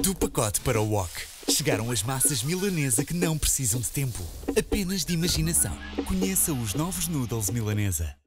Do pacote para o wok, chegaram as massas milanesa que não precisam de tempo, apenas de imaginação. Conheça os novos noodles milanesa.